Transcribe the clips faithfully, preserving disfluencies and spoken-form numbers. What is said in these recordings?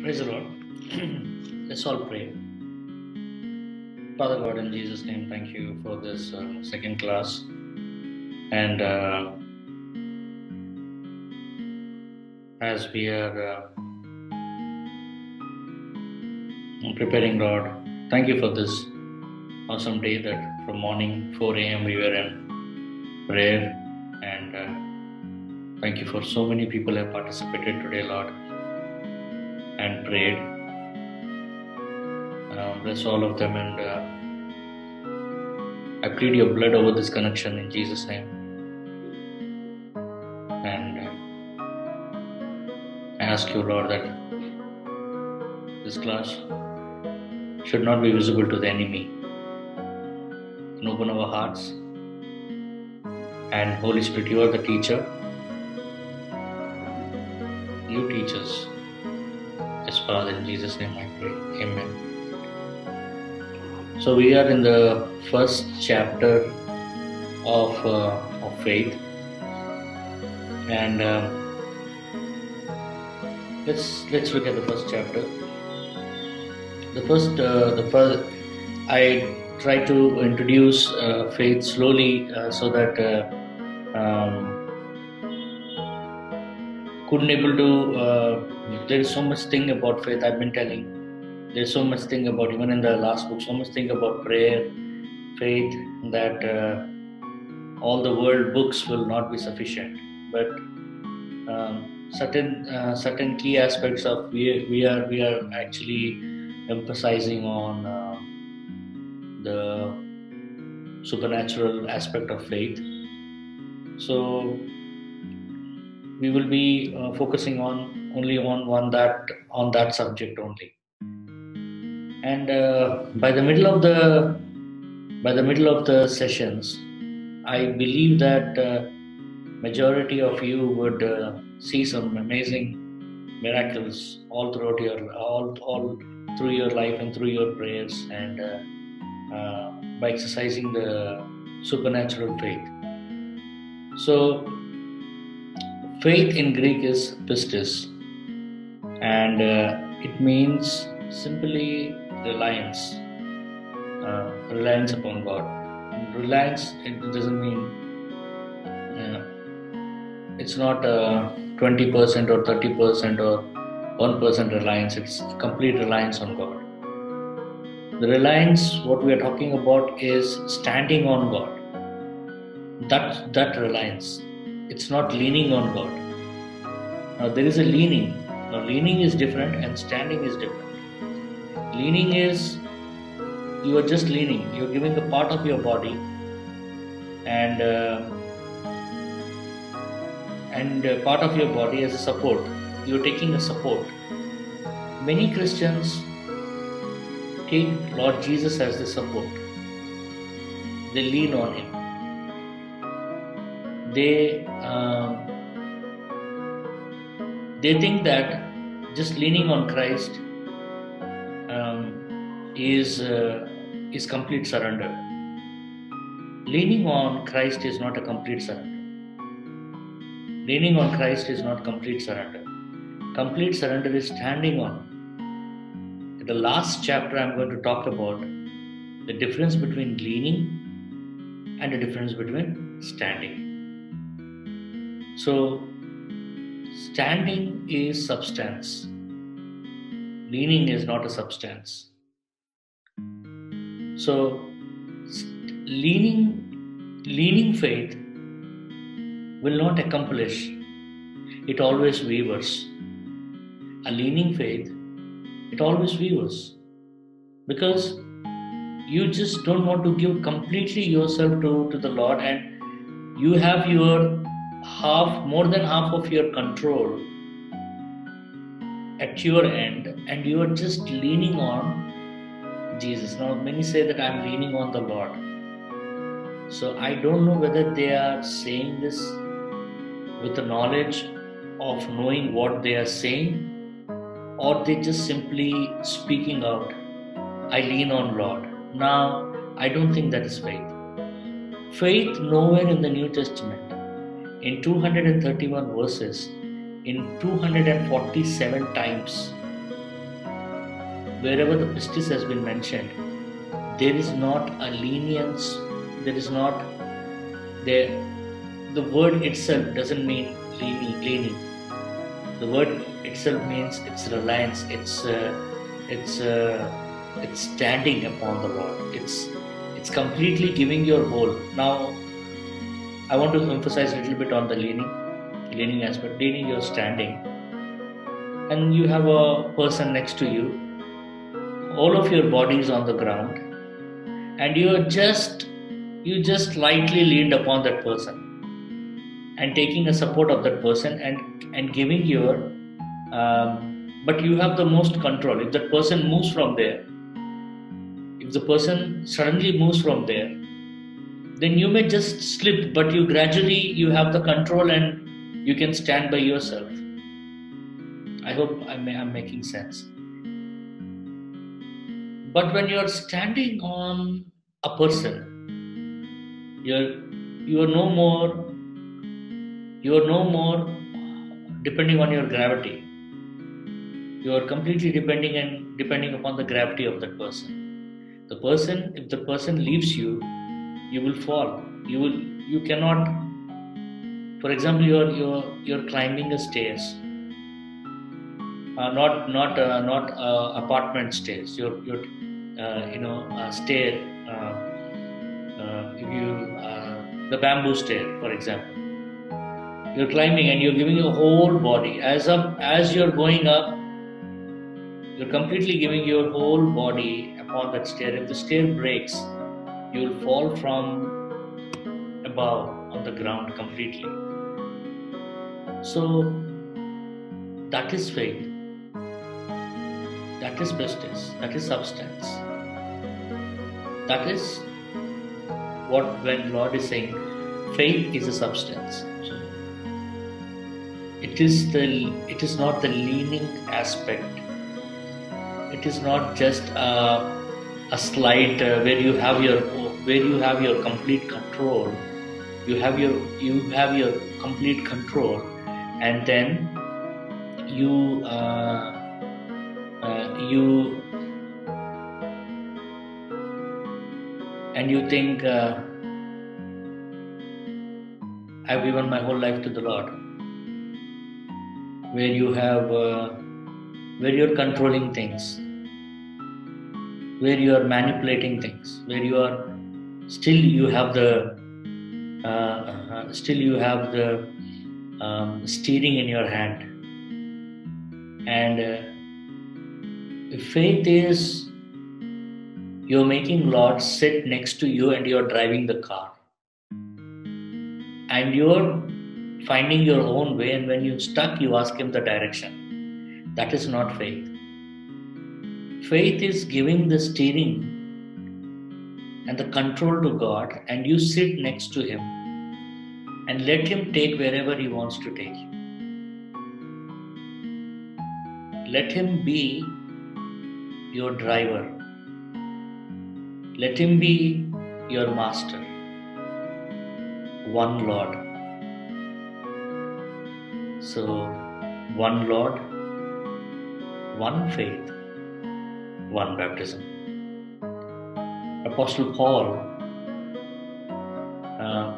Praise the Lord. Let's all pray. Father God, in Jesus' name, thank you for this uh, second class. And uh, as we are uh, preparing, Lord, thank you for this awesome day that from morning four a.m. we were in prayer. And uh, thank you for so many people have participated today, Lord, and prayed. Uh, bless all of them, and uh, I plead your blood over this connection in Jesus' name. And uh, I ask you, Lord, that this class should not be visible to the enemy. And open our hearts. And Holy Spirit, you are the teacher. You teach us. Yes, Father, in Jesus' name I pray. Amen. So we are in the first chapter of, uh, of faith. And uh, let's let's look at the first chapter. The first, uh, the first, I try to introduce uh, faith slowly uh, so that uh, um, couldn't able to. Uh, there is so much thing about faith. I've been telling. There's so much thing about, even in the last book, so much thing about prayer, faith, that uh, all the world books will not be sufficient. But um, certain uh, certain key aspects of we we are we are actually emphasizing on uh, the supernatural aspect of faith. So we will be uh, focusing on only on one that on that subject only. And uh, by the middle of the by the middle of the sessions, I believe that uh, majority of you would uh, see some amazing miracles all throughout your all all through your life and through your prayers, and uh, uh, by exercising the supernatural faith. So faith in Greek is pistis, and uh, it means simply reliance, uh, reliance upon God. Reliance, it doesn't mean uh, it's not uh, twenty percent or thirty percent or one percent reliance. It's complete reliance on God. The reliance, what we are talking about, is standing on God. That that reliance. It's not leaning on God. Now there is a leaning. Now leaning is different and standing is different. Leaning is you are just leaning. You're giving a part of your body, and uh, and uh, part of your body as a support. You're taking a support. Many Christians take Lord Jesus as the support. They lean on Him. They um, they think that just leaning on Christ um, is uh, is complete surrender. Leaning on Christ is not a complete surrender. Leaning on Christ is not complete surrender. Complete surrender is standing on. In the last chapter, I'm going to talk about the difference between leaning and the difference between standing. So, standing is substance. Leaning is not a substance. So, leaning, leaning faith will not accomplish. It always wavers. A leaning faith, it always wavers. Because you just don't want to give completely yourself to, to the Lord, and you have your half, more than half of your control at your end, and you are just leaning on Jesus. Now, many say that I'm leaning on the Lord. So I don't know whether they are saying this with the knowledge of knowing what they are saying, or they just simply speaking out, I lean on Lord. Now, I don't think that is faith. Faith nowhere in the New Testament, in two hundred thirty-one verses, in two hundred forty-seven times, wherever the pistis has been mentioned, there is not a lenience, there is not, there, the word itself doesn't mean leaning, leaning. The word itself means it's reliance, it's, uh, it's, uh, it's standing upon the Lord. It's, it's completely giving your whole. Now, I want to emphasize a little bit on the leaning, leaning aspect. Leaning, you're standing, and you have a person next to you. All of your body is on the ground, and you are just, you just lightly leaned upon that person, and taking a support of that person, and and giving your. Um, but you have the most control. If that person moves from there, if the person suddenly moves from there, then you may just slip, but you gradually, you have the control and you can stand by yourself. I hope I'm, I'm making sense. But when you're standing on a person, you're, you're no more, you're no more depending on your gravity. You are completely depending and depending upon the gravity of that person. The person, if the person leaves you, you will fall. You will. You cannot. For example, you're you're you're climbing the stairs. Uh, not not uh, not uh, apartment stairs. You're you're uh, you know uh, stair. Uh, uh, if you uh, the bamboo stair, for example. You're climbing and you're giving your whole body. As up as you're going up, you're completely giving your whole body upon that stair. If the stair breaks, you will fall from above on the ground completely. So that is faith. That is pistis. That is substance. That is what when Lord is saying, faith is a substance. So it is the. It is not the leaning aspect. It is not just a, a slide uh, where you have your where you have your complete control. You have your you have your complete control, and then you uh, uh, you and you think uh, I've given my whole life to the Lord. Where you have uh, where you're controlling things, where you are manipulating things, where you are still you have the uh, uh, still you have the um, steering in your hand. And uh, faith is you're making Lord sit next to you and you're driving the car, and you're finding your own way, and when you're stuck you ask him the direction. That is not faith. Faith is giving the steering and the control to God, and you sit next to him and let him take wherever he wants to take you. Let him be your driver. Let him be your master. One Lord. So, one Lord, one faith, one baptism. Apostle Paul uh,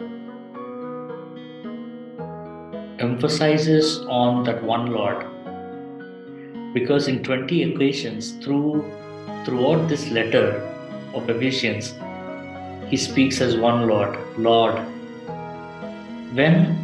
emphasizes on that one Lord, because in twenty occasions through throughout this letter of Ephesians, he speaks as one Lord, Lord. When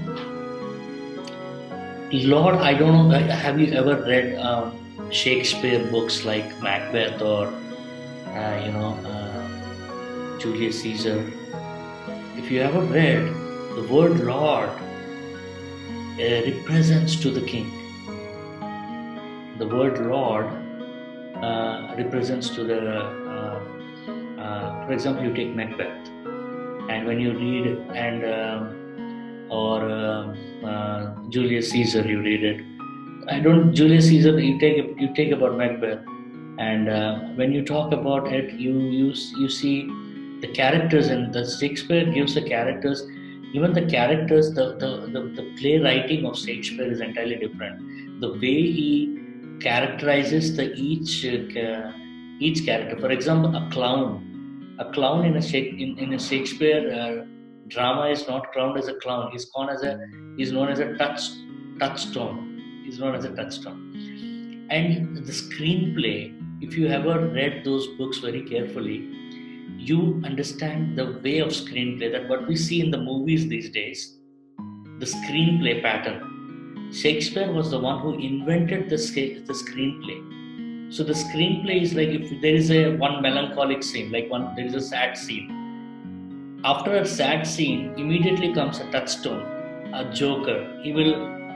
Lord, I don't know, have you ever read um, Shakespeare books like Macbeth or, uh, you know, uh, Julius Caesar? If you ever read, the word Lord uh, represents to the king. The word Lord uh, represents to the, uh, uh, for example, you take Macbeth, and when you read, and uh, or uh, uh, Julius Caesar, you read it. I don't Julius Caesar. You take you take about Macbeth, and uh, when you talk about it, you you you see the characters, and the Shakespeare gives the characters. Even the characters, the the the, the playwriting of Shakespeare is entirely different. The way he characterizes the each uh, each character. For example, a clown, a clown in a in, in a Shakespeare uh, drama is not crowned as a clown. He's known as a he's known as a touch touchstone. He's known as a touchstone. And the screenplay, if you ever read those books very carefully, you understand the way of screenplay, that what we see in the movies these days, the screenplay pattern. Shakespeare was the one who invented the, the screenplay. So the screenplay is like, if there is a one melancholic scene, like one there is a sad scene. After a sad scene, immediately comes a touchstone, a joker. He will,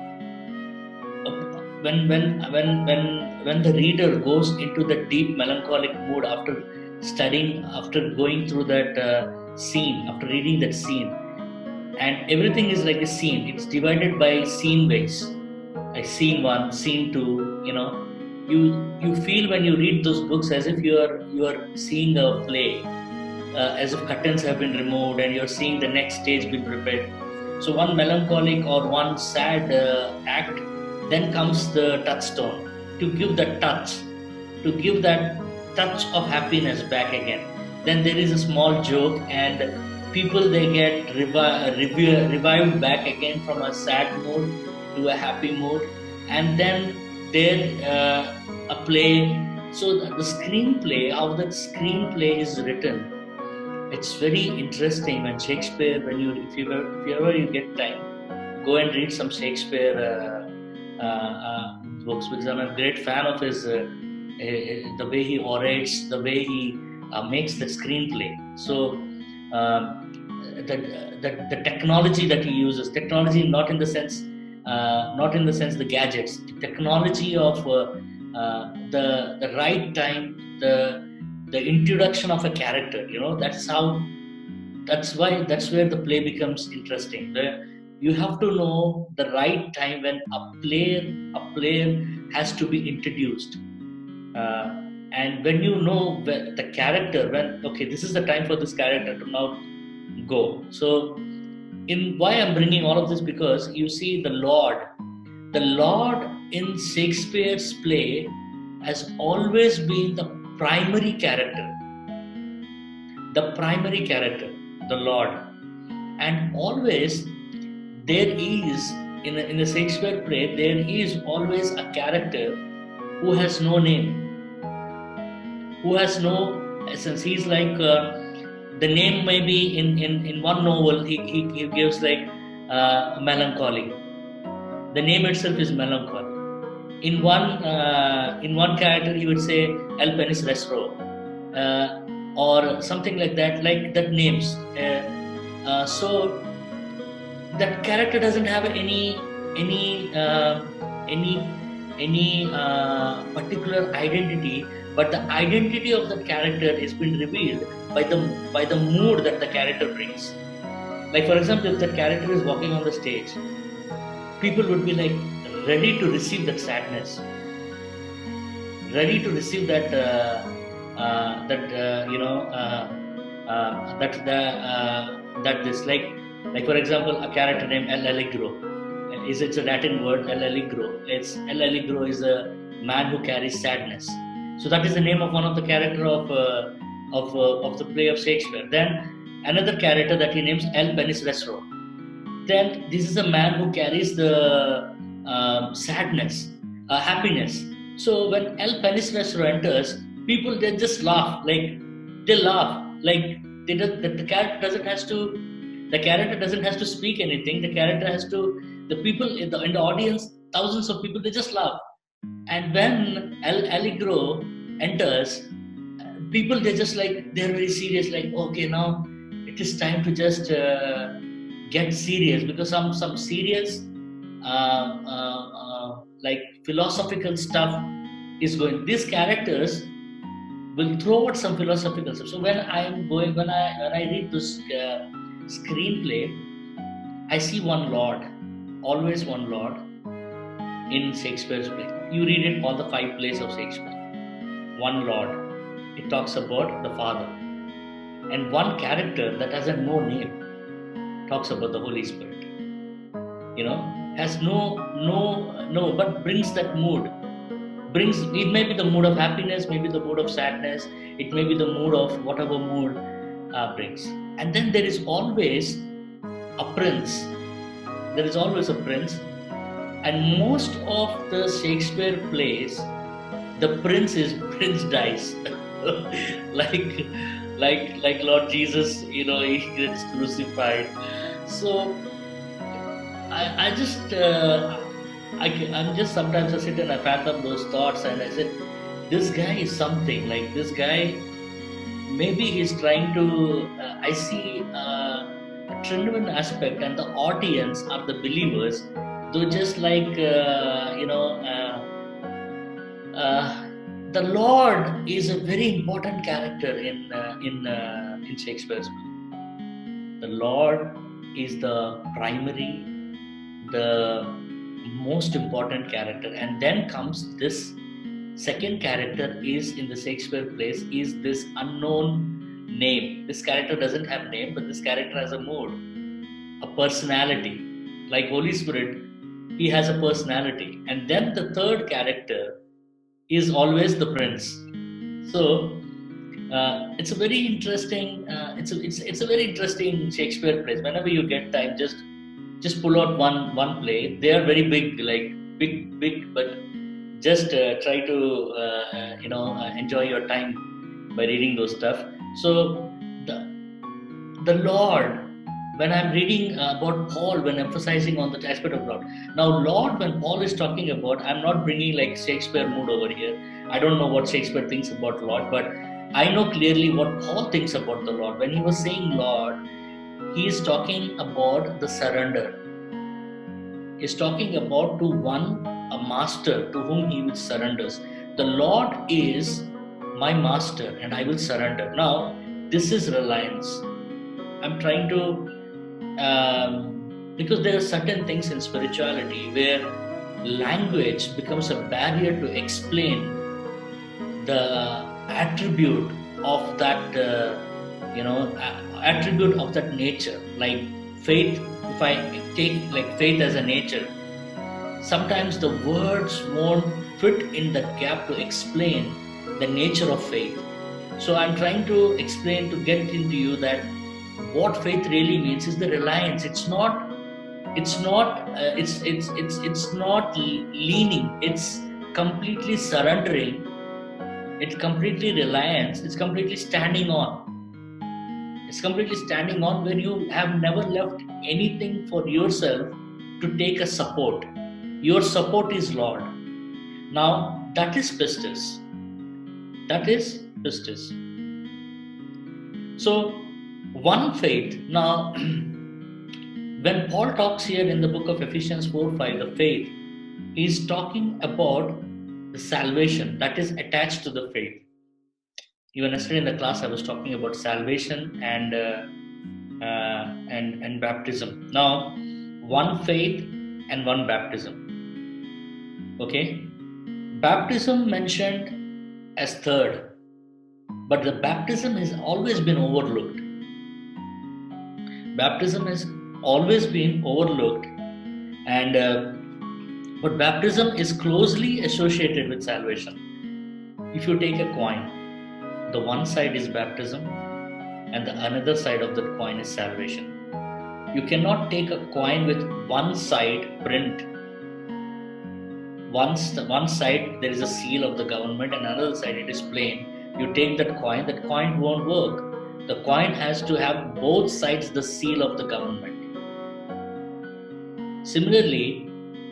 when when when when when the reader goes into the deep melancholic mood after studying, after going through that uh, scene, after reading that scene, and everything is like a scene. It's divided by scene ways, like scene one, scene two. You know, you you feel when you read those books as if you are you are seeing a play, uh, as if curtains have been removed and you're seeing the next stage being prepared. So one melancholic or one sad uh, act, then comes the touchstone to give that touch, to give that touch of happiness back again. Then there is a small joke, and people, they get revi- revi- revived back again from a sad mood to a happy mood, and then there uh, a play. So the, the screenplay, how that screenplay is written, it's very interesting. When Shakespeare, when you if you ever, if you ever you get time, go and read some Shakespeare uh, uh, uh, books, because I'm a great fan of his. Uh, Uh, the way he orates, the way he uh, makes the screenplay. So um, the, the the technology that he uses, technology not in the sense, uh, not in the sense the gadgets, the technology of uh, uh, the the right time, the the introduction of a character. You know, that's how. That's why. That's where the play becomes interesting. The, you have to know the right time when a player a player has to be introduced. Uh, and when you know the character, when okay, this is the time for this character to now go. So, in why I'm bringing all of this, because you see the Lord, the Lord in Shakespeare's play has always been the primary character, the primary character, the Lord, and always there is in a, in a Shakespeare play there is always a character who has no name, who has no essence. He's like, uh, the name may be in, in, in one novel, he, he, he gives like uh, melancholy. The name itself is melancholy. In one uh, in one character, he would say El Penis Resro, uh, or something like that, like that names. Uh, uh, so that character doesn't have any any uh, any any uh, particular identity, but the identity of the character has been revealed by the by the mood that the character brings. Like, for example, if the character is walking on the stage, people would be like ready to receive that sadness, ready to receive that uh, uh, that uh, you know uh, uh, that the uh, that this like like for example, a character named El Allegro. Is it's a Latin word, El Allegro. It's El Allegro is a man who carries sadness. So that is the name of one of the character of uh, of uh, of the play of Shakespeare. Then another character that he names El Penis Resro. Then this is a man who carries the uh, sadness, uh, happiness. So when El Penis Resro enters, people, they just laugh, like they laugh, like they do, the, the character doesn't has to, the character doesn't has to speak anything. The character has to, the people in the, in the audience, thousands of people, they just laugh. And when El Allegro enters, people, they just like, they're very serious, like, okay, now it is time to just uh, get serious, because some some serious uh, uh, uh, like philosophical stuff is going. These characters will throw out some philosophical stuff. So when I'm going, when I when I read this uh, screenplay, I see one Lord, always one Lord in Shakespeare's play. You read it, all the five plays of Shakespeare. One Lord. It talks about the Father. And one character that has a no name talks about the Holy Spirit. You know, has no, no, no, but brings that mood, brings, it may be the mood of happiness, maybe the mood of sadness, it may be the mood of whatever mood uh, brings. And then there is always a prince. There is always a prince. And most of the Shakespeare plays, the prince is prince dies. like like like Lord Jesus, you know, he gets crucified. So I, I just uh, I, I'm just sometimes I sit and I fathom those thoughts and I said, this guy is something. Like this guy, maybe he's trying to. Uh, I see uh, a Trinitarian aspect, and the audience are the believers. Though just like uh, you know, uh, uh, the Lord is a very important character in uh, in uh, in Shakespeare's play. The Lord is the primary, the most important character, and then comes this second character is in the Shakespeare plays is this unknown name. This character doesn't have name, but this character has a mood, a personality. Like Holy Spirit, he has a personality. And then the third character is always the prince. So uh, it's a very interesting. Uh, it's a it's it's a very interesting Shakespeare plays. Whenever you get time, just just pull out one one play. They are very big, like big big, but just uh, try to uh, you know uh, enjoy your time by reading those stuff. So the the Lord, when I'm reading uh, about Paul, when emphasizing on the aspect of Lord. Now, Lord, when Paul is talking about, I'm not bringing like Shakespeare mood over here. I don't know what Shakespeare thinks about Lord, but I know clearly what Paul thinks about the Lord. When he was saying Lord, he is talking about the surrender. He's talking about to one, a master to whom he will surrenders. The Lord is my master and I will surrender. Now, this is reliance. I'm trying to Um, because there are certain things in spirituality where language becomes a barrier to explain the attribute of that, uh, you know, attribute of that nature. Like faith, if I take like faith as a nature, sometimes the words won't fit in the gap to explain the nature of faith. So I'm trying to explain, to get into you that what faith really means is the reliance. It's not it's not uh, it's it's it's it's not leaning, it's completely surrendering, it's completely reliance, it's completely standing on. It's completely standing on where you have never left anything for yourself to take a support. Your support is Lord. Now that is pistis. That is pistis. So one faith. Now, when Paul talks here in the book of Ephesians four five, the faith, he is talking about the salvation that is attached to the faith. Even yesterday in the class, I was talking about salvation and uh, uh, and and baptism. Now, one faith and one baptism. Okay, baptism mentioned as third, but the baptism has always been overlooked. Baptism has always been overlooked, and uh, but baptism is closely associated with salvation. If you take a coin, the one side is baptism and the another side of the coin is salvation. You cannot take a coin with one side print. Once the one side there is a seal of the government and another side it is plain. You take that coin, that coin won't work. The coin has to have both sides the seal of the government. Similarly,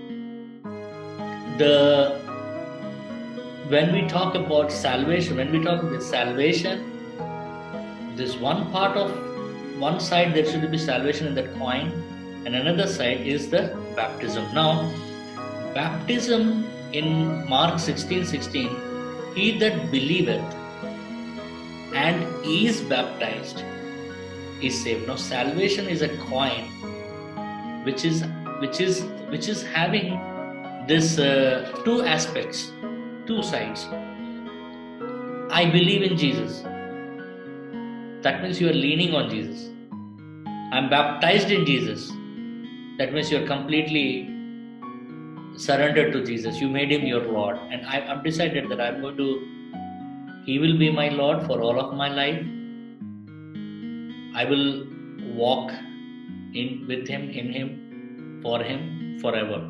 the when we talk about salvation, when we talk about salvation, this one part of one side there should be salvation in that coin, and another side is the baptism. Now, baptism in Mark sixteen sixteen, he that believeth and is baptized is saved. Now, salvation is a coin which is which is which is having this uh, two aspects, two sides. I believe in Jesus. That means you are leaning on Jesus. I'm baptized in Jesus. That means you're completely surrendered to Jesus. You made him your Lord. And I, I've decided that I'm going to, he will be my Lord for all of my life. I will walk in with him, in him, for him, forever.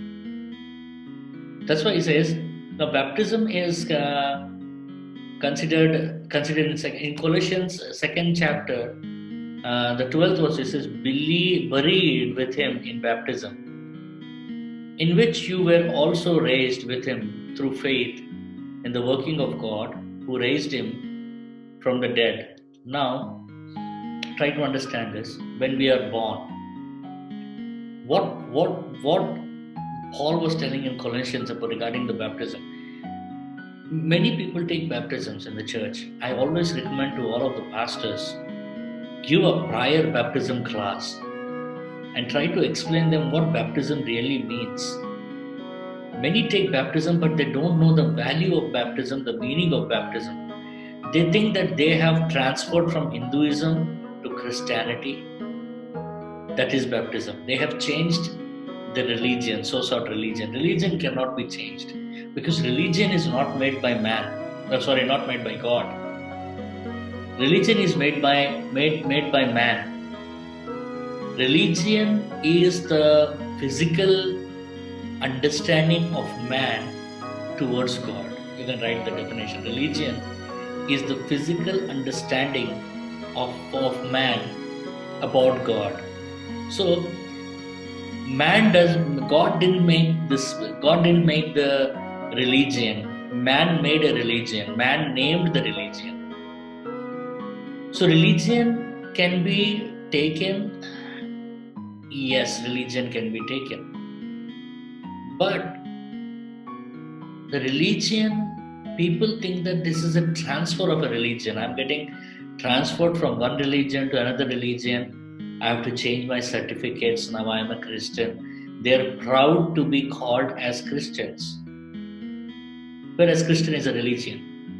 That's why he says, the baptism is uh, considered considered in, sec- in Colossians second chapter, uh, the twelfth verse. It says, "Believe, buried with him in baptism, in which you were also raised with him through faith in the working of God, who raised him from the dead." Now, try to understand this. When we are born, what what what Paul was telling in Colossians about regarding the baptism. Many people take baptisms in the church. I always recommend to all of the pastors, give a prior baptism class and try to explain them what baptism really means. Many take baptism, but they don't know the value of baptism, the meaning of baptism. They think that they have transferred from Hinduism to Christianity. That is baptism. They have changed the religion, so-called religion. Religion cannot be changed because religion is not made by man. Oh, sorry, not made by God. Religion is made by made made by man. Religion is the physical understanding of man towards God. You can write the definition. Religion is the physical understanding of, of man about God. So man does God didn't make this God didn't make the religion. Man made a religion. Man named the religion. So religion can be taken. Yes, religion can be taken. But the religion, people think that this is a transfer of a religion. I'm getting transferred from one religion to another religion. I have to change my certificates. Now I am a Christian. They're proud to be called as Christians. Whereas Christian is a religion.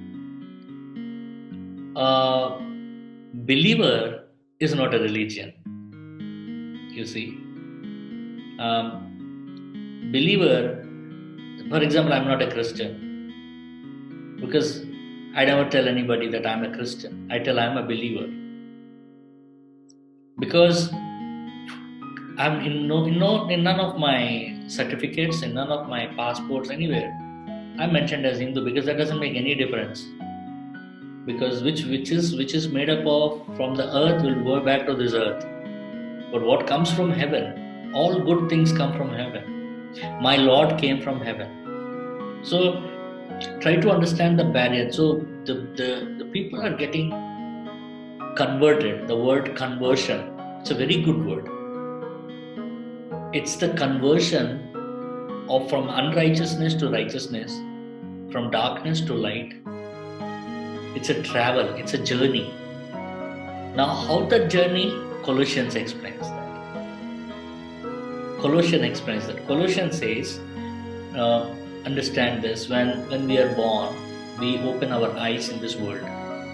A believer is not a religion. You see. Um, believer, for example, I'm not a Christian. Because I never tell anybody that I'm a Christian. I tell I'm a believer. Because I'm in no, in no, in none of my certificates, in none of my passports, anywhere, I'm mentioned as Hindu, because that doesn't make any difference. Because which which is which is made up of from the earth will go back to this earth. But what comes from heaven, all good things come from heaven. My Lord came from heaven. So try to understand the barrier. So the, the, the people are getting converted. The word conversion, it's a very good word. It's the conversion of from unrighteousness to righteousness, from darkness to light. It's a travel, it's a journey. Now how that journey, Colossians explains that. Colossians explains that. Colossians says, uh, understand this, when, when we are born, we open our eyes in this world.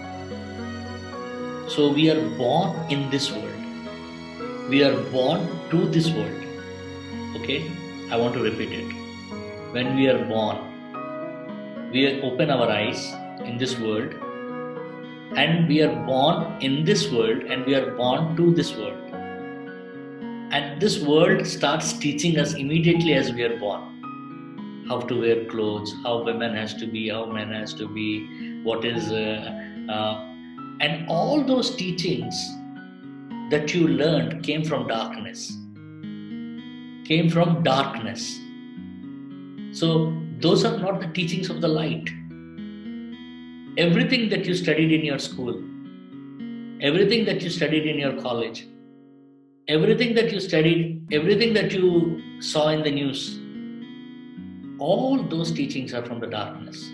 So we are born in this world. We are born to this world. Okay? I want to repeat it. When we are born, we open our eyes in this world, and we are born in this world, and we are born to this world. And this world starts teaching us immediately as we are born. How to wear clothes, how women has to be, how men has to be, what is... Uh, uh, and all those teachings that you learned came from darkness. Came from darkness. So those are not the teachings of the light. Everything that you studied in your school, everything that you studied in your college, everything that you studied, everything that you saw in the news, all those teachings are from the darkness.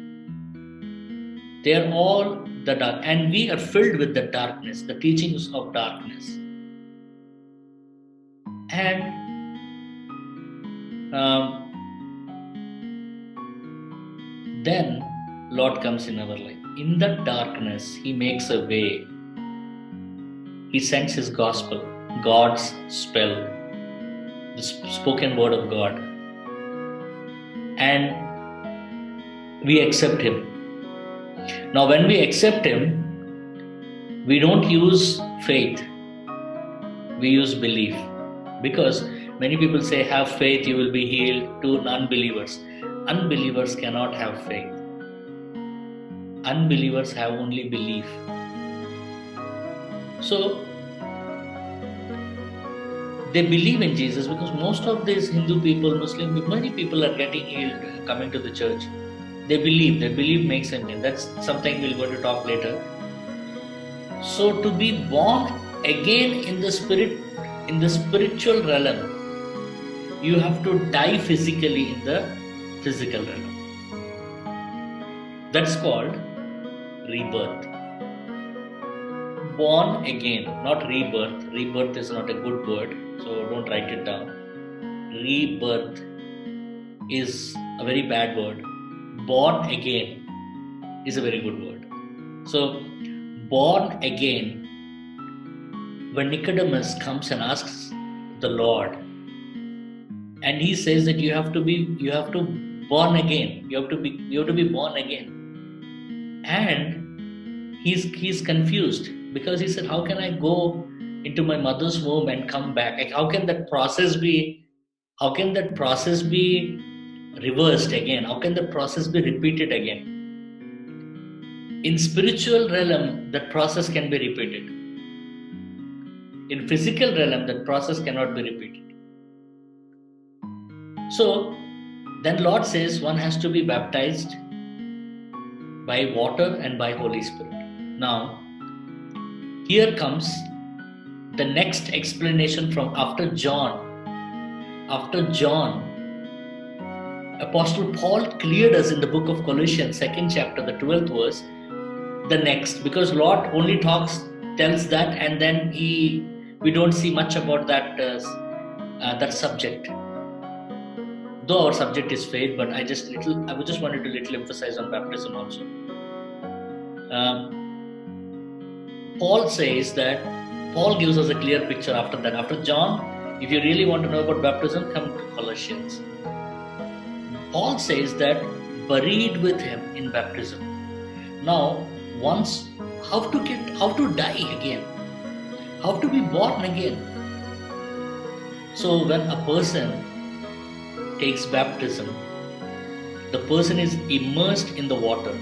They are all the dark, and we are filled with the darkness, the teachings of darkness. And um, then Lord comes in our life. In that darkness, He makes a way. He sends His gospel, God's spell, the spoken word of God. and we accept Him. Now, when we accept Him, we don't use faith, we use belief. Because many people say, have faith, you will be healed, to unbelievers. Unbelievers cannot have faith. Unbelievers have only belief. So, they believe in Jesus, because most of these Hindu people, Muslim, many people are getting healed coming to the church. They believe, their belief makes them healed. That's something we're going to talk later. So to be born again in the spirit, in the spiritual realm, you have to die physically in the physical realm. That's called rebirth. Born again, not rebirth. Rebirth is not a good word, so don't write it down. Rebirth is a very bad word. Born again is a very good word. So, born again, when Nicodemus comes and asks the Lord, and he says that you have to be, you have to born again. You have to be, you have to be born again, and he's he's confused. Because he said, how can I go into my mother's womb and come back? Like, how can that process be, how can that process be reversed again? How can the process be repeated again? In spiritual realm, that process can be repeated. In physical realm, that process cannot be repeated. So, then Lord says one has to be baptized by water and by Holy Spirit. Now, here comes the next explanation from after John. After John, Apostle Paul cleared us in the book of Colossians, second chapter, the twelfth verse, the next, because Lord only talks, tells that, and then he, we don't see much about that uh, uh, that subject. Though our subject is faith, but I just little, I just wanted to little emphasize on baptism also. Um, Paul says that, Paul gives us a clear picture after that. After John, if you really want to know about baptism, come to Colossians. Paul says that buried with Him in baptism. Now, once, how to get, how to die again? How to be born again? So when a person takes baptism, the person is immersed in the water.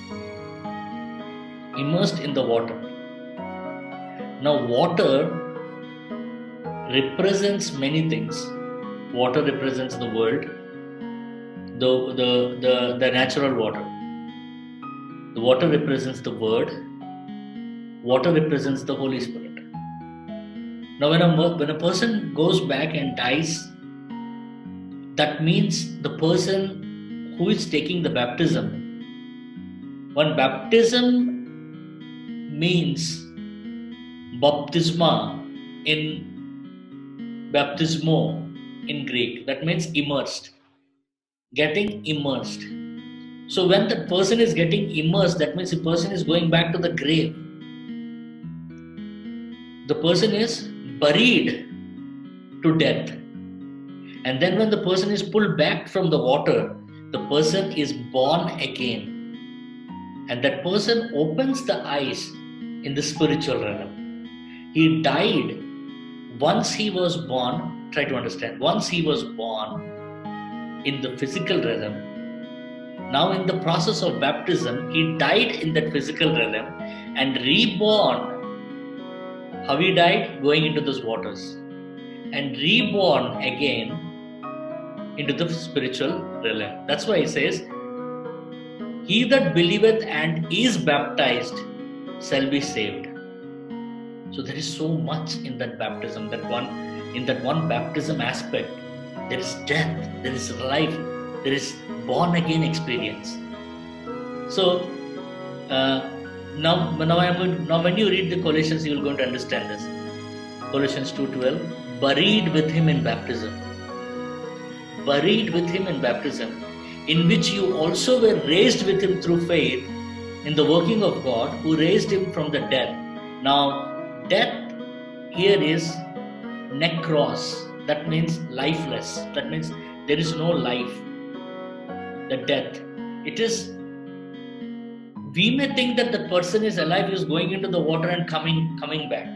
Immersed in the water. Now, water represents many things. Water represents the world, the, the, the, the natural water. The water represents the Word. Water represents the Holy Spirit. Now, when a, when a person goes back and dies, that means the person who is taking the baptism, when baptism means baptisma in baptismo in Greek, that means immersed, getting immersed. So when that person is getting immersed, that means the person is going back to the grave. The person is buried to death. And then when the person is pulled back from the water, the person is born again. And that person opens the eyes in the spiritual realm. He died once he was born. Try to understand. Once he was born in the physical realm. Now in the process of baptism, he died in that physical realm and reborn. How he died? Going into those waters. And reborn again into the spiritual realm. That's why he says, he that believeth and is baptized shall be saved. So there is so much in that baptism, that one, in that one baptism aspect. There is death, there is life, there is born again experience. So uh, now, now, I am going, now when you read the Colossians, you will going to understand this. Colossians two twelve, buried with Him in baptism. Buried with Him in baptism, in which you also were raised with Him through faith in the working of God, who raised Him from the dead. Now, death here is necros. That means lifeless. That means there is no life. the death. It is, we may think that the person is alive, is going into the water and coming coming back.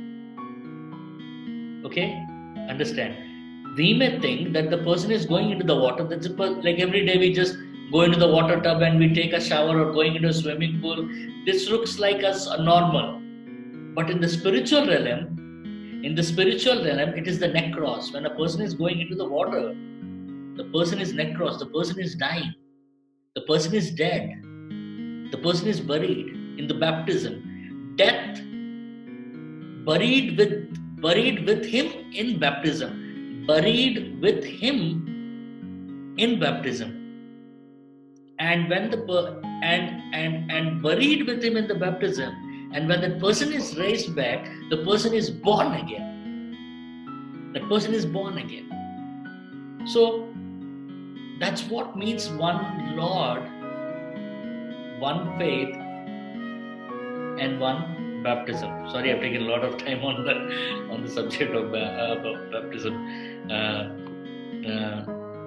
Okay? Understand? We may think that the person is going into the water. That's a, like every day we just go into the water tub and we take a shower or going into a swimming pool. This looks like us a normal. But in the spiritual realm, in the spiritual realm, it is the necros. When a person is going into the water, the person is necros, the person is dying, the person is dead, the person is buried in the baptism. Death buried with buried with him in baptism. Buried with him in baptism. And when the and and and buried with him in the baptism, and when that person is raised back, the person is born again. That person is born again. So that's what means one Lord, one faith, and one baptism. Sorry, I've taken a lot of time on the on the subject of uh, about baptism. Uh, uh,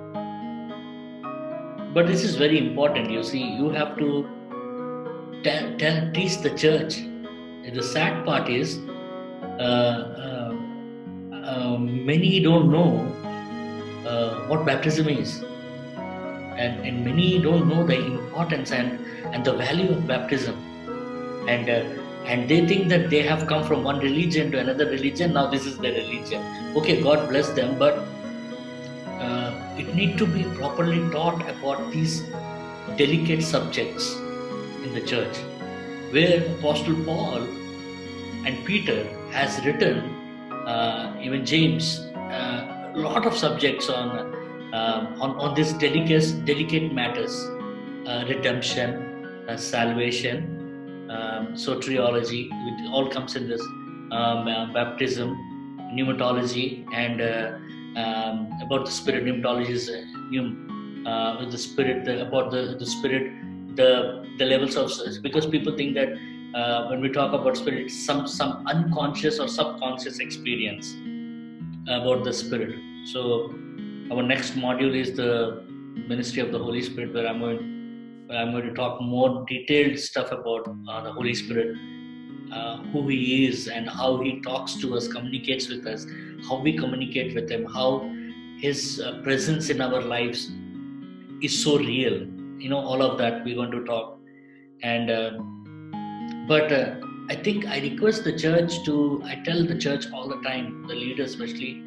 but this is very important. You see, you have to tell, tell teach the church. The sad part is, uh, uh, uh, many don't know uh, what baptism is. And, and many don't know the importance and, and the value of baptism. And uh, and they think that they have come from one religion to another religion. Now this is their religion. Okay, God bless them, but uh, it need to be properly taught about these delicate subjects in the church, where Apostle Paul and Peter has written, uh, even James, a uh, lot of subjects on uh, on on these delicate delicate matters, uh, redemption, uh, salvation. Um, soteriology, it all comes in this, um, uh, baptism, pneumatology, and uh, um, about the spirit. Pneumatology is uh, pneum, uh, with the spirit, the, about the, the spirit, the the levels of, because people think that uh, when we talk about spirit, some some unconscious or subconscious experience about the spirit. So our next module is the ministry of the Holy Spirit, where I'm going. I'm going to talk more detailed stuff about uh, the Holy Spirit, uh, who He is and how He talks to us, communicates with us, how we communicate with Him, how His uh, presence in our lives is so real. You know, all of that we're going to talk. And uh, but uh, I think I request the church to, I tell the church all the time, the leaders especially,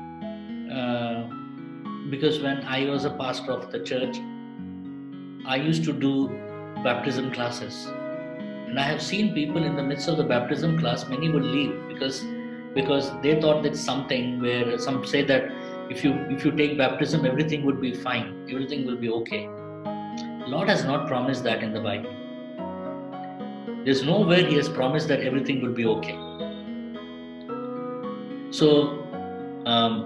uh, because when I was a pastor of the church, I used to do baptism classes, and I have seen people in the midst of the baptism class, many would leave because because they thought that something where some say that if you if you take baptism, everything would be fine, everything will be okay. Lord has not promised that in the Bible. There's nowhere He has promised that everything will be okay. So um,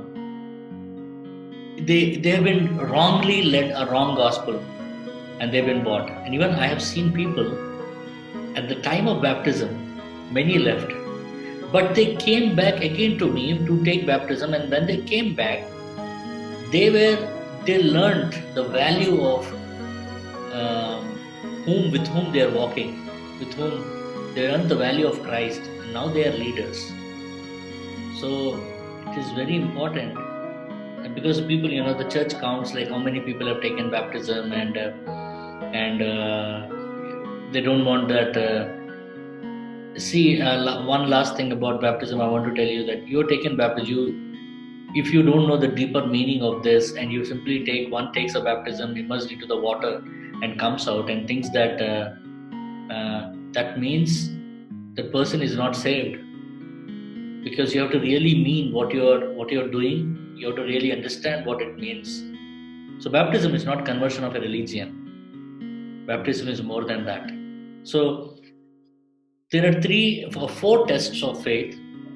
they they have been wrongly led a wrong gospel. And they've been bought. And even I have seen people at the time of baptism, many left, but they came back again to me to take baptism. And when they came back, they were they learned the value of um, whom with whom they are walking, with whom they learned the value of Christ, and now they are leaders. So it is very important, and because people, you know, the church counts like how many people have taken baptism, and uh, and uh, they don't want that. Uh, see, uh, one last thing about baptism, I want to tell you that you're taken baptism. You, if you don't know the deeper meaning of this, and you simply take one takes a baptism, immersed into the water, and comes out and thinks that uh, uh, that means the person is not saved, because you have to really mean what you're what you're doing. You have to really understand what it means. So baptism is not conversion of a religion. Baptism is more than that. So there are three or four tests of faith.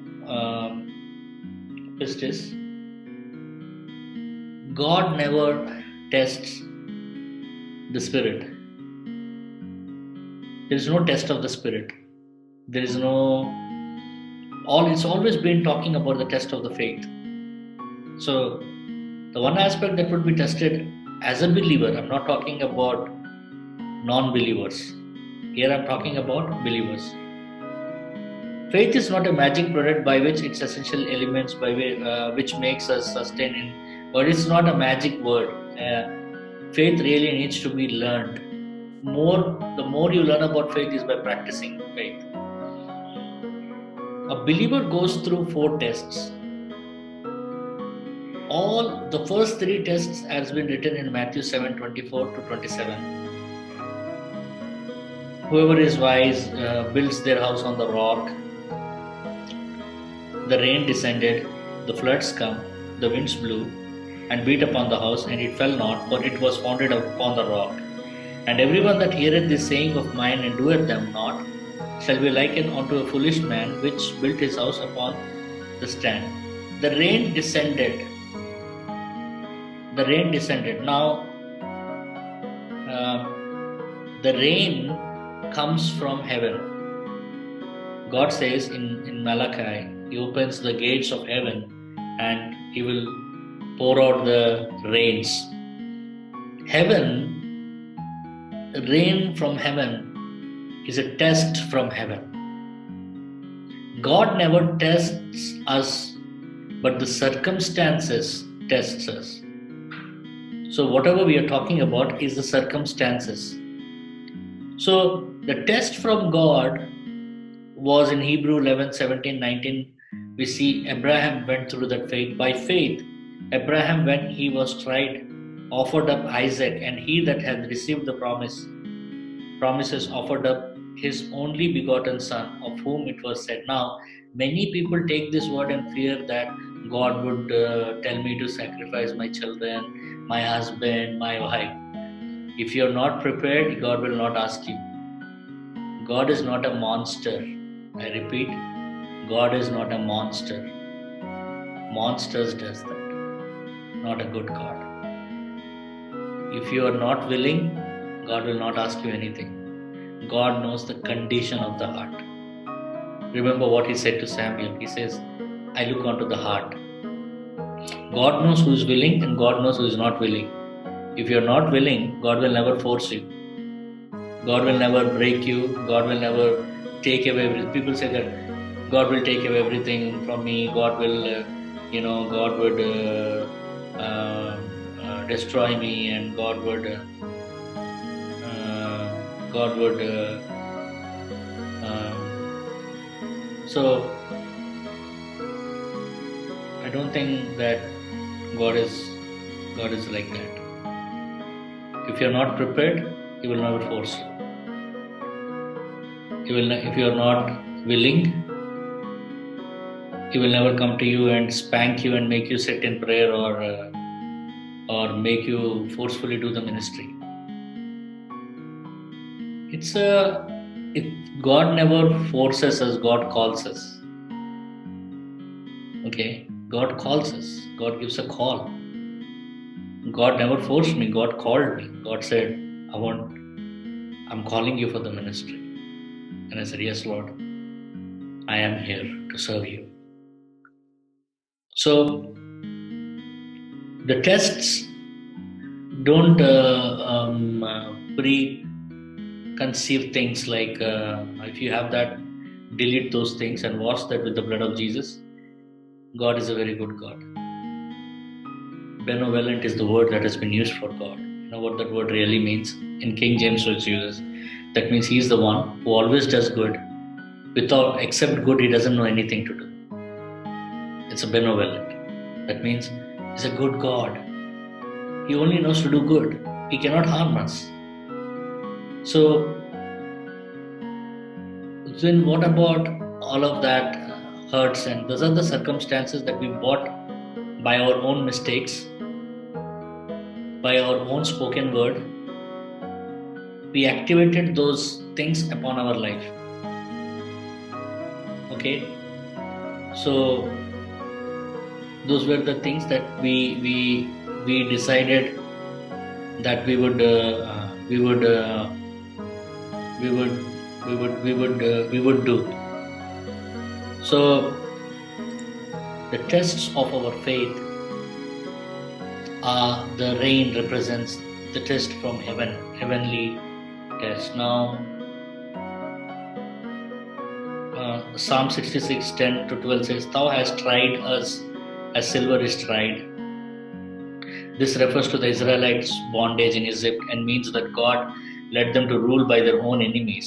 Um, first is, God never tests the Spirit. There is no test of the Spirit. There is no, all it's always been talking about the test of the faith. So the one aspect that would be tested as a believer, I'm not talking about non-believers. Here I'm talking about believers. Faith is not a magic product by which its essential elements by which, uh, which makes us sustain in, but it's not a magic word. Uh, faith really needs to be learned. More, the more you learn about faith is by practicing faith. A believer goes through four tests. All the first three tests has been written in Matthew seven twenty-four to twenty-seven. Whoever is wise uh, builds their house on the rock. The rain descended, the floods come, the winds blew and beat upon the house, and it fell not, for it was founded upon the rock. And everyone that heareth this saying of mine and doeth them not shall be likened unto a foolish man which built his house upon the stand. The rain descended. The rain descended. Now, uh, the rain comes from heaven. God says in, in Malachi, He opens the gates of heaven and He will pour out the rains. Heaven, rain from heaven is a test from heaven. God never tests us, but the circumstances tests us. So whatever we are talking about is the circumstances. So the test from God was in Hebrew eleven, seventeen, nineteen. We see Abraham went through that faith. By faith, Abraham, when he was tried, offered up Isaac, and he that had received the promise, promises offered up his only begotten son, of whom it was said. Now, many people take this word and fear that God would uh, tell me to sacrifice my children, my husband, my wife. If you are not prepared, God will not ask you. God is not a monster. I repeat, God is not a monster. Monsters does that. Not a good God. If you are not willing, God will not ask you anything. God knows the condition of the heart. Remember what He said to Samuel. He says, I look onto the heart. God knows who is willing and God knows who is not willing. If you are not willing, God will never force you. God will never break you. God will never take away. People say that God will take away everything from me. God will, uh, you know, God would uh, uh, uh, destroy me, and God would, uh, uh, God would. Uh, uh, so, I don't think that God is God is like that. If you are not prepared, He will never force you. He will, if you are not willing, He will never come to you and spank you and make you sit in prayer, or uh, or make you forcefully do the ministry. It's a if God never forces us, God calls us. Okay, God calls us. God gives a call. God never forced me. God called me. God said, I want, I'm calling you for the ministry. And I said, yes, Lord, I am here to serve you. So, the tests don't uh, um, uh, preconceive things like, uh, if you have that, delete those things and wash that with the blood of Jesus. God is a very good God. Benevolent is the word that has been used for God. You know what that word really means? In King James it uses. That means He is the one who always does good. Without, except good, He doesn't know anything to do. It's a benevolent. That means He's a good God. He only knows to do good. He cannot harm us. So, then what about all of that hurts, and those are the circumstances that we bought by our own mistakes, by our own spoken word. We activated those things upon our life. Okay, so those were the things that we we we decided that we would uh, uh, we would uh, we would we would we would uh, we would do. So the tests of our faith Uh, the rain represents the test from heaven, heavenly test. Now, uh, Psalm sixty-six, ten to twelve says, Thou hast tried us as silver is tried. This refers to the Israelites' bondage in Egypt and means that God led them to rule by their own enemies.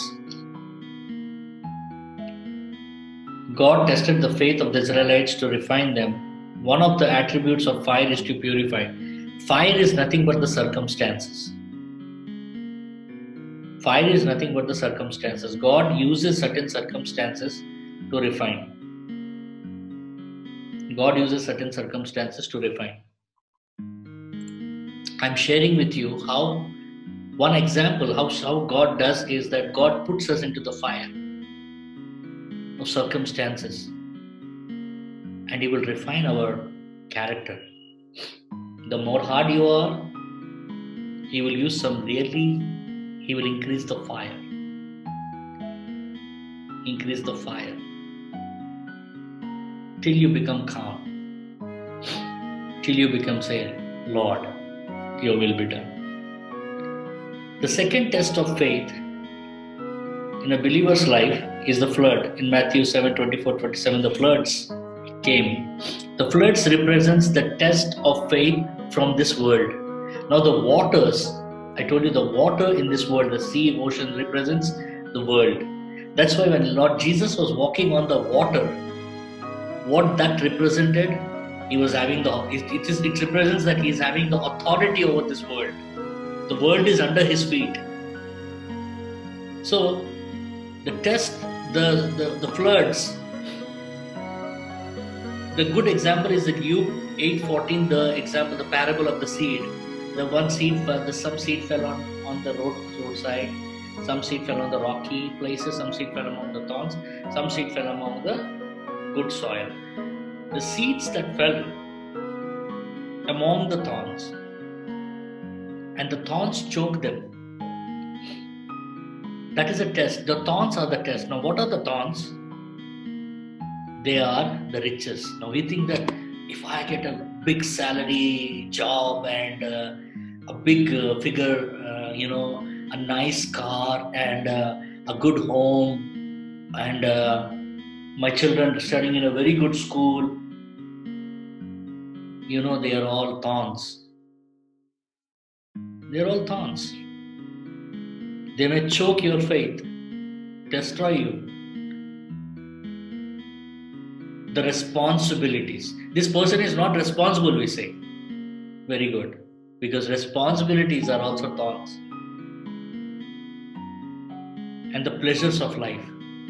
God tested the faith of the Israelites to refine them. One of the attributes of fire is to purify. Fire is nothing but the circumstances. Fire is nothing but the circumstances. God uses certain circumstances to refine. God uses certain circumstances to refine. I'm sharing with you how one example, how, how God does is that God puts us into the fire of circumstances and He will refine our character. The more hard you are, He will use some really, He will increase the fire. Increase the fire till you become calm. Till you become, say, Lord, your will be done. The second test of faith in a believer's life is the flood. In Matthew seven, twenty-four, twenty-seven, the floods came. The floods represents the test of faith from this world. Now the waters, I told you the water in this world, the sea, ocean represents the world. That's why when Lord Jesus was walking on the water, what that represented, He was having the, it, it, is, it represents that He is having the authority over this world. The world is under His feet. So the test, the, the, the floods, the good example is that Luke eight fourteen, the example, the parable of the seed. The one seed fell, the, some seed fell on, on the road roadside, some seed fell on the rocky places, some seed fell among the thorns, some seed fell among the good soil. The seeds that fell among the thorns, and the thorns choked them. That is a test. The thorns are the test. Now, what are the thorns? They are the riches. Now, we think that if I get a big salary job and uh, a big uh, figure, uh, you know, a nice car and uh, a good home, and uh, my children studying in a very good school, you know, they are all thorns. They are all thorns. They may choke your faith, destroy you. The responsibilities. This person is not responsible, we say. Very good. Because responsibilities are also thorns. And the pleasures of life.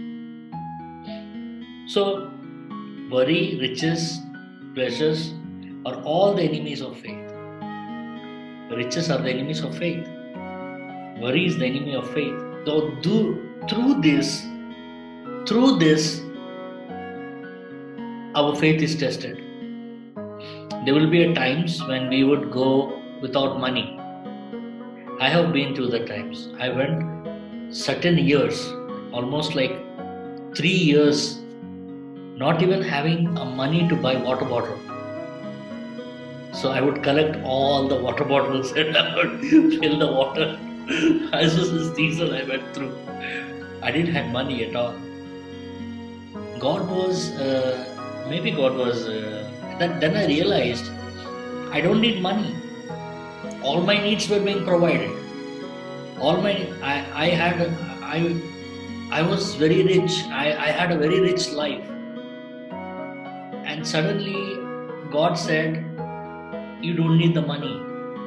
So, worry, riches, pleasures are all the enemies of faith. Riches are the enemies of faith. Worry is the enemy of faith. So, do, through this, through this, our faith is tested. There will be times when we would go without money. I have been through the times. I went certain years, almost like three years, not even having a money to buy water bottle. So I would collect all the water bottles and I would fill the water. This was the season I went through. I didn't have money at all. God was, uh, maybe God was, uh, that, then I realized I don't need money. All my needs were being provided. All my, I, I had, I, I was very rich. I, I had a very rich life. And suddenly God said, you don't need the money.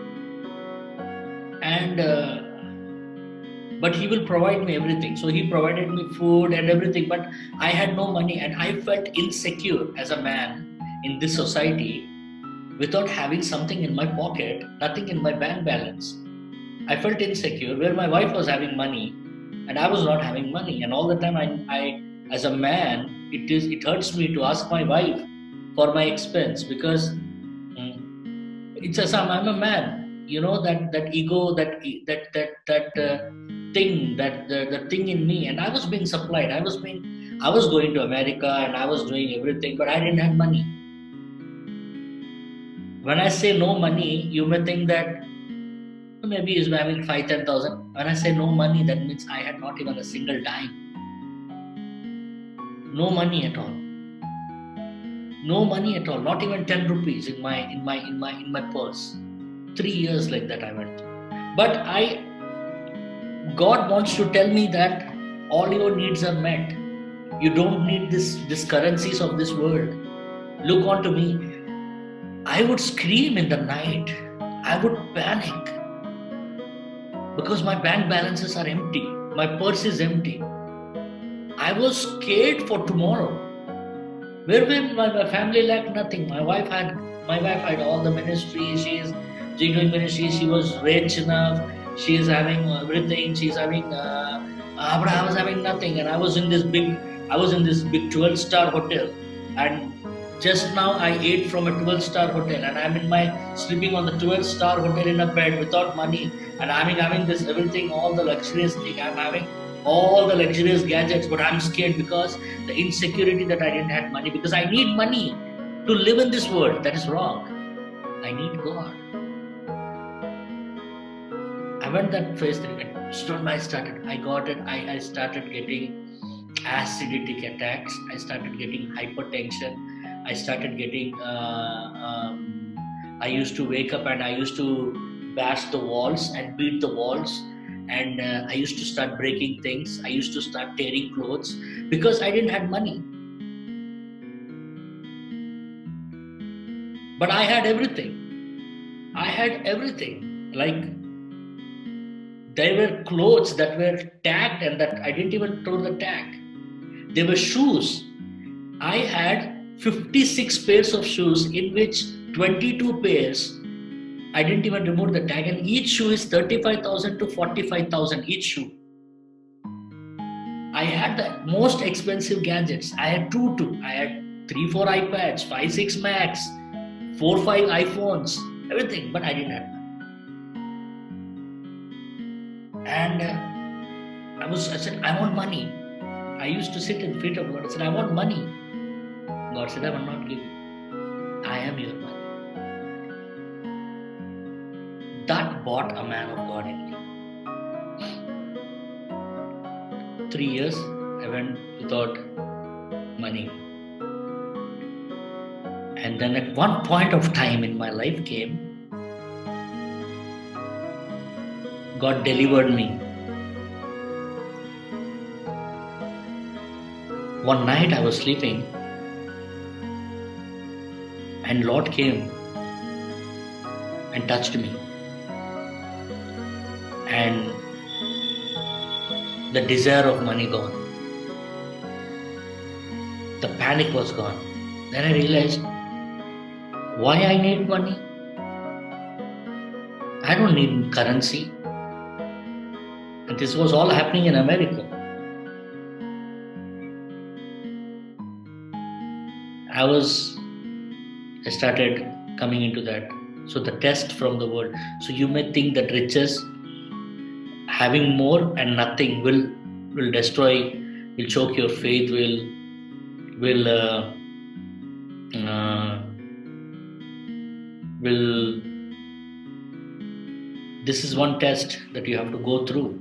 And, uh, but He will provide me everything. So He provided me food and everything, but I had no money and I felt insecure as a man in this society without having something in my pocket, nothing in my bank balance. I felt insecure where my wife was having money and I was not having money. And all the time I, I as a man, it is it hurts me to ask my wife for my expense because mm, it's as I'm, I'm a man, you know, that that ego, that that that that uh, thing, that the, the thing in me, and I was being supplied. I was being, I was going to America and I was doing everything, but I didn't have money. When I say no money, you may think that maybe he's having five, ten thousand. When I say no money, that means I had not even a single dime. No money at all. No money at all. Not even ten rupees in my in my in my in my purse. Three years like that I went. But I God wants to tell me that all your needs are met. You don't need this this currencies of this world. Look onto me. I would scream in the night. I would panic because my bank balances are empty. My purse is empty. I was scared for tomorrow. Where will my, my family lacked nothing. My wife had my wife had all the ministry. She is doing ministry. She was rich enough. She is having everything. She's having. Uh, uh, but I was having nothing, and I was in this big. I was in this big twelve-star hotel, and just now I ate from a twelve-star hotel, and I'm in my sleeping on the twelve-star hotel in a bed without money, and I'm having this everything, all the luxurious thing. I'm having all the luxurious gadgets, but I'm scared because the insecurity that I didn't have money, because I need money to live in this world. That is wrong. I need God. I went that phase three. I started. I got it. I, I started getting acidic attacks. I started getting hypertension. I started getting. Uh, um, I used to wake up and I used to bash the walls and beat the walls. And uh, I used to start breaking things. I used to start tearing clothes because I didn't have money. But I had everything. I had everything. Like, there were clothes that were tagged and that I didn't even throw the tag. There were shoes. I had fifty-six pairs of shoes, in which twenty-two pairs I didn't even remove the tag, and each shoe is thirty-five thousand to forty-five thousand each shoe. I had the most expensive gadgets. I had two, two. I had three, four iPads, five, six Macs, four, five iPhones, everything, but I didn't have money. And uh, I was, I said, I want money. I used to sit at the feet of God. I said, I want money. God said, I will not give you. I am your money. That bought a man of God in me. Three years, I went without money. And then at one point of time in my life came, God delivered me. One night I was sleeping, and Lord came and touched me. And the desire of money gone. The panic was gone. Then I realized why I need money. I don't need currency. And this was all happening in America. I was, I started coming into that. So the test from the world. So you may think that riches, having more and nothing will will destroy, will choke your faith, will will uh, uh, will. This is one test that you have to go through.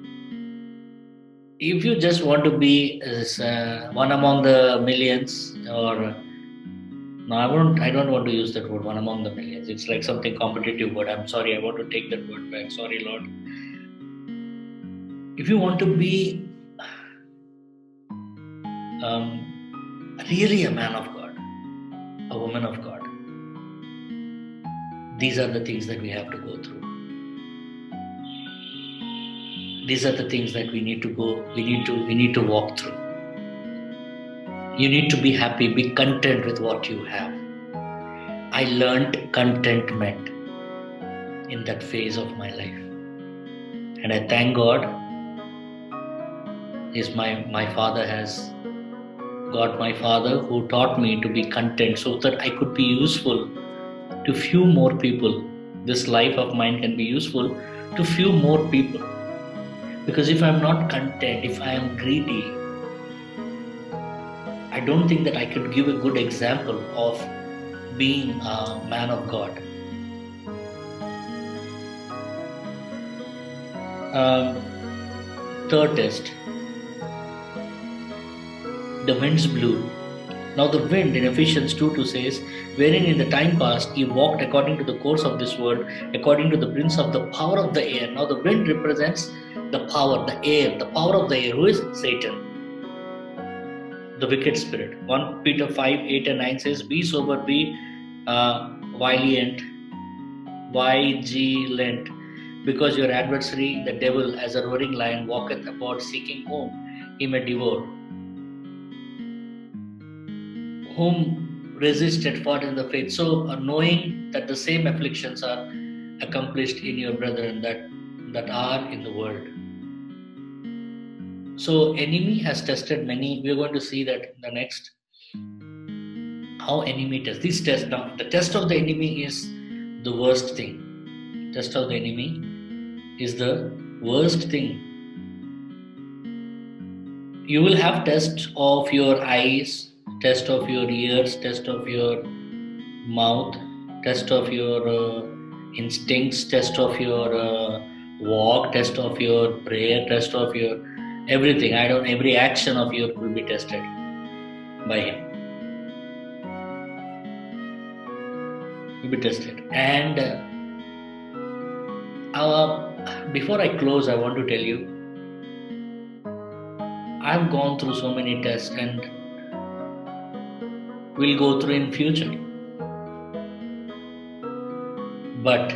If you just want to be uh, one among the millions, or no, I won't. I don't want to use that word, one among the millions. It's like something competitive word. I'm sorry. I want to take that word back. Sorry, Lord. If you want to be um, really a man of God, a woman of God, these are the things that we have to go through. These are the things that we need to go, we need to, we need to walk through. You need to be happy, be content with what you have. I learned contentment in that phase of my life. And I thank God. Is my, my father has got my father who taught me to be content so that I could be useful to few more people. This life of mine can be useful to few more people. Because if I'm not content, if I am greedy, I don't think that I could give a good example of being a man of God. Um, third test. The winds blew. Now the wind in Ephesians two two says, wherein in the time past ye walked according to the course of this world, according to the prince of the power of the air. Now the wind represents the power, the air, the power of the air. Who is Satan? The wicked spirit. First Peter five, eight and nine says, be sober, be uh, vigilant, vigilant, because your adversary, the devil, as a roaring lion, walketh about seeking whom he may devour. Whom resisted fought in the faith. So uh, knowing that the same afflictions are accomplished in your brethren that, that are in the world. So enemy has tested many. We are going to see that in the next. How enemy tests. This test now, the test of the enemy is the worst thing. Test of the enemy is the worst thing. You will have tests of your eyes, test of your ears, test of your mouth, test of your uh, instincts, test of your uh, walk, test of your prayer, test of your everything. I don't. Every action of yours will be tested by him. Will be tested. And uh, uh, before I close, I want to tell you, I've gone through so many tests and will go through in future. But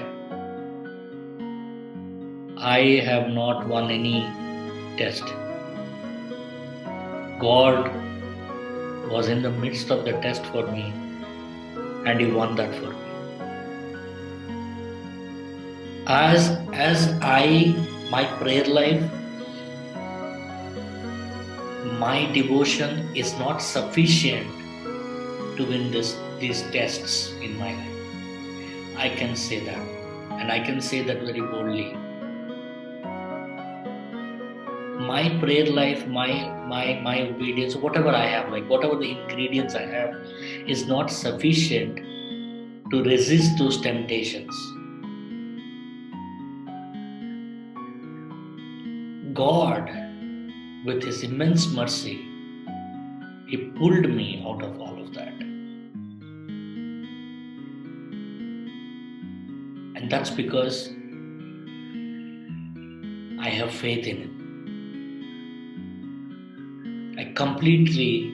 I have not won any test. God was in the midst of the test for me, and He won that for me. As, as I, my prayer life, my devotion is not sufficient to win this, these tests in my life. I can say that, and I can say that very boldly. My prayer life, my my my obedience, whatever I have, like whatever the ingredients I have, is not sufficient to resist those temptations. God, with His immense mercy, He pulled me out of all of that. And that's because I have faith in Him. I completely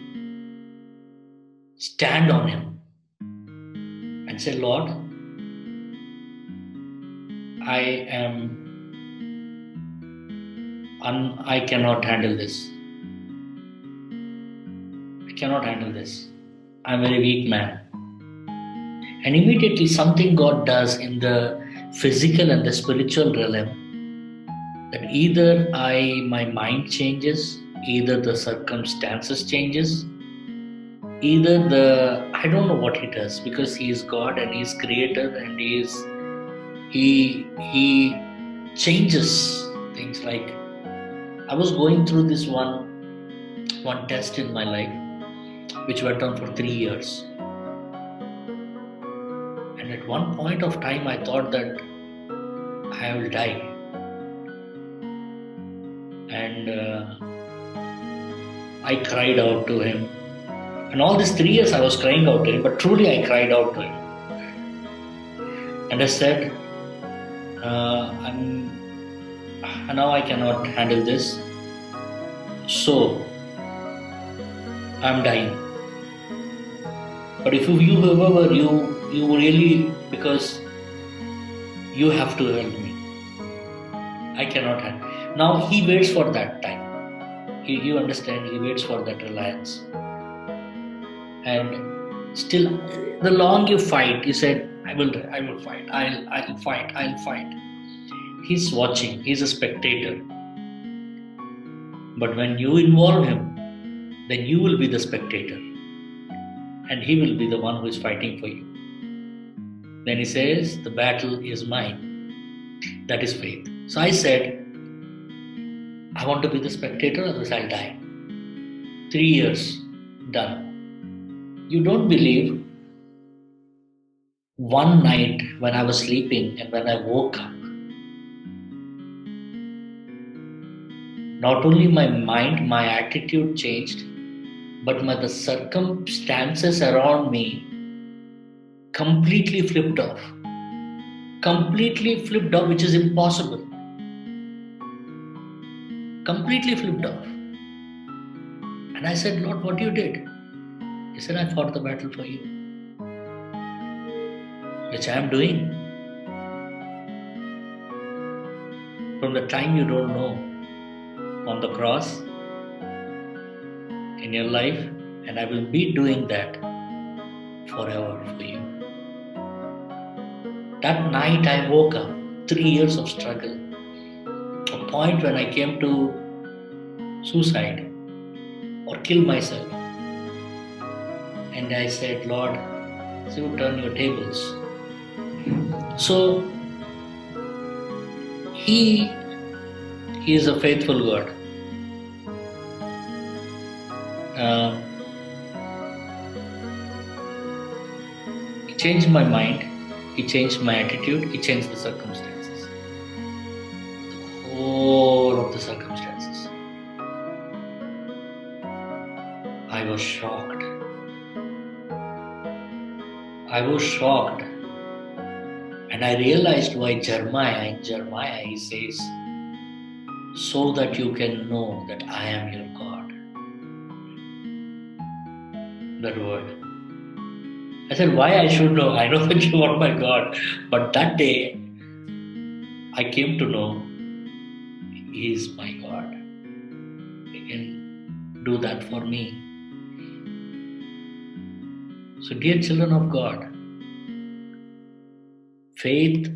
stand on Him and say, Lord, I am, un- I cannot handle this. I cannot handle this. I'm a very weak man. And immediately something God does in the physical and the spiritual realm, that either I, my mind changes, either the circumstances changes, either the, I don't know what He does, because He is God and He is creator and He is, He, He changes things. Like I was going through this one, one test in my life, which went on for three years. And at one point of time, I thought that I will die. And uh, I cried out to Him. And all these three years I was crying out to Him, but truly I cried out to Him. And I said, uh, I'm, now I cannot handle this. So, I'm dying. But if you, whoever you, you really, because you have to help me. I cannot handle. Now He waits for that time. He, you understand, He waits for that reliance. And still, the long you fight, He said, I will, I will fight, I'll, I'll fight, I'll fight. He's watching, He's a spectator. But when you involve Him, then you will be the spectator. And He will be the one who is fighting for you. Then He says, the battle is mine. That is faith. So I said, I want to be the spectator, otherwise I'll die. Three years, done. You don't believe, one night when I was sleeping and when I woke up, not only my mind, my attitude changed, but my, the circumstances around me completely flipped off. Completely flipped off, which is impossible. Completely flipped off. And I said, Lord, what you did? He said, I fought the battle for you, which I am doing. From the time you don't know, on the cross, in your life, and I will be doing that forever for you. That night I woke up, three years of struggle, a point when I came to suicide or kill myself. And I said, Lord, so you turn your tables. So He, he is a faithful God. Uh, he changed my mind, He changed my attitude, He changed the circumstances. The whole of the circumstances. I was shocked. I was shocked. And I realized why Jeremiah, in Jeremiah, he says, so that you can know that I am your God. That word. I said, why I should know? I know that you are my God. But that day, I came to know He is my God. He can do that for me. So, dear children of God, faith,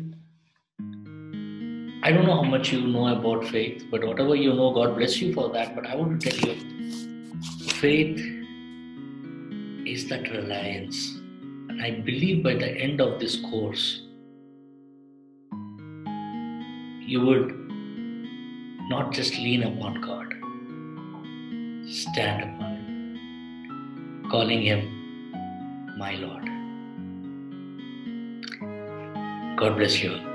I don't know how much you know about faith, but whatever you know, God bless you for that. But I want to tell you, faith is that reliance. And I believe by the end of this course, you would not just lean upon God, stand upon Him, calling Him my Lord. God bless you all.